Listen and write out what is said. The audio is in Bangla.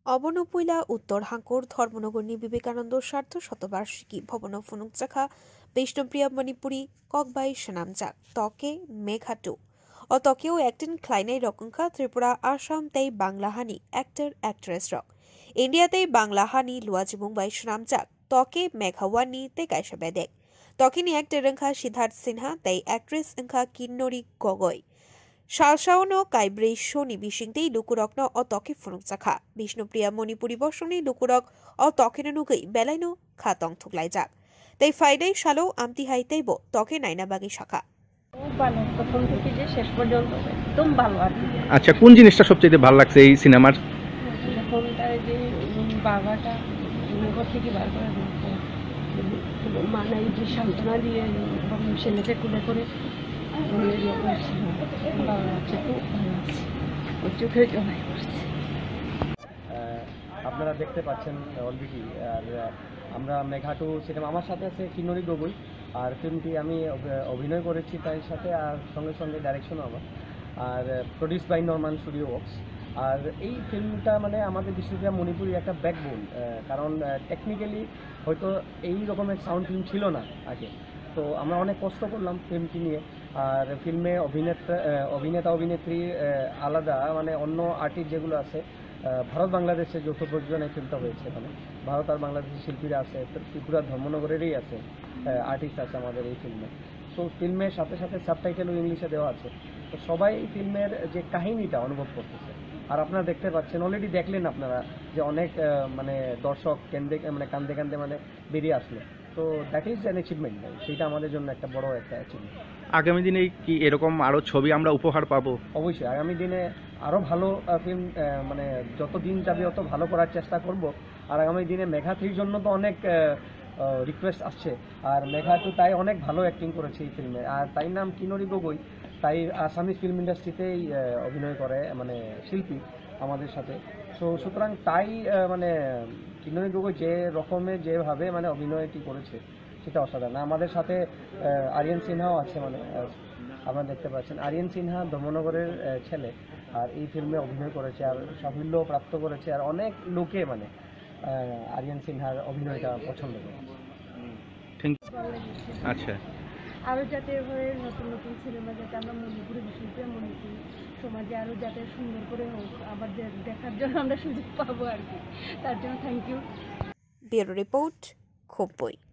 অবনপৈলা উত্তর হাঙ্কুর ধর্মনগরনি বিবেকানন্দ স্বার্থ শতবার্ষিকী ভবন ফুনুক জাখা বৈষ্ণপ্রিয়া মণিপুরি ককবাই সেনামজাক তকে মেঘা টু ও তকেও একটিন খ্লাইনাই রকংখা ত্রিপুরা আসাম তেই বাংলা হানি অ্যাক্টর অ্যাক্ট্রেস রক ইন্ডিয়াতেই বাংলা হানি লুয়াজিমুং বাই সেনামজাক তকে মেঘা ওয়ানি তে কাইসা বেদেক তকিনি অ্যাক্টর রংখা সিদ্ধার্থ সিনহা তেই অ্যাক্ট্রেস রংখা কিন্নরি গগৈ শালসাওনো কাইব্রে শনি বিশিংতেই লুকুরকন ও তকে ফুনুক জাখা বিষ্ণুপ্রিয়া মণিপুরি বর্ষণে লুকুরক ও তকেন নুগৈ বেলাইনো খাতং থুকলাই যাক তাই ফাইডাই শালো আমতি হাইতেইব তকে নাইনাবাগি শাখা ভালো প্রথম থেকে যে শেষ পর্যন্ত একদম ভালো আর কি। আচ্ছা, কোন জিনিসটা সবচেয়ে ভালো লাগছে এই সিনেমার? ফোনটা যে বাবাটা ঘর থেকে বার করে মানাই যে সান্ত্বনা দিয়ে ছেলেকে কুলে করে আপনারা দেখতে পাচ্ছেন অলরেডি। আর আমরা মেঘা টু সিনেমা, আমার সাথে আছে কিন্নরি গগৈ, আর ফিল্মটি আমি অভিনয় করেছি তার সাথে, আর সঙ্গে সঙ্গে ডাইরেকশনও আমার, আর produce by Norman studio works. আর এই ফিল্মটা মানে আমাদের বিষ্ণুপ্রিয়া মণিপুরি একটা ব্যাকবোন, কারণ টেকনিক্যালি হয়তো এই রকমের সাউন্ড ফিল্ম ছিল না আগে, তো আমরা অনেক কষ্ট করলাম ফিল্মটি নিয়ে। আর ফিল্মে অভিনেতা অভিনেত্রী আলাদা, মানে অন্য আর্টিস্ট যেগুলো আছে, ভারত বাংলাদেশের যৌথ প্রযোজনায় ফিল্মটা হয়েছে। মানে ভারত আর বাংলাদেশের শিল্পীরা আছে, ত্রিপুরা ধর্মনগরেরই আছে আর্টিস্ট আছে আমাদের এই ফিল্মে। তো ফিল্মের সাথে সাথে সাবটাইটেলও ইংলিশে দেওয়া আছে, তো সবাই ফিল্মের যে কাহিনীটা অনুভব করতেছে। আর আপনারা দেখতে পাচ্ছেন, অলরেডি দেখলেন আপনারা যে অনেক মানে দর্শক কান্দে কান্দে মানে বেরিয়ে আসলো। তো দ্যাট ইজ অ্যান অ্যাচিভমেন্ট, সেইটা আমাদের জন্য একটা বড় একটা অ্যাচিভমেন্ট। আগামী দিনে কি এরকম আরো ছবি আমরা উপহার পাবো? অবশ্যই আগামী দিনে আরও ভালো ফিল্ম, মানে যত দিন যাবে অত ভালো করার চেষ্টা করব। আর আগামী দিনে মেঘা 3 জন্য তো অনেক রিকোয়েস্ট আসছে, আর মেঘা 2 তাই অনেক ভালো অ্যাক্টিং করেছে এই ফিল্মে। আর তাই নাম কিন্নরি গগৈ, তাই আসামিজ ফিল্ম ইন্ডাস্ট্রিতেই অভিনয় করে, মানে শিল্পী আমাদের সাথে। সুতরাং তাই মানে কিন্নরি গগৈ যে রকমের যেভাবে মানে অভিনয়টি করেছে সেটা অসাধারণ। আমাদের সাথে আরিয়ান সিনহাও আছে, মানে আপনারা দেখতে পাচ্ছেন আরিয়ান সিনহা ধর্মনগরের ছেলে, আর এই ফিল্মে অভিনয় করেছে আর সাফল্য প্রাপ্ত করেছে। আর অনেক লোকে মানে আরিয়ান সিনহার অভিনয়টা পছন্দ করে। আচ্ছা, আরও যাতে এভাবে নতুন নতুন সিনেমা যাতে আমরা মণিপুরি বিষ্ণুপ্রিয়া মণিপুরি সমাজে আরও যাতে সুন্দর করে হোক, আবার দেখার জন্য আমরা সুযোগ পাবো আর কি, তার জন্য থ্যাংক ইউ। Bureau report, খুম্পুই।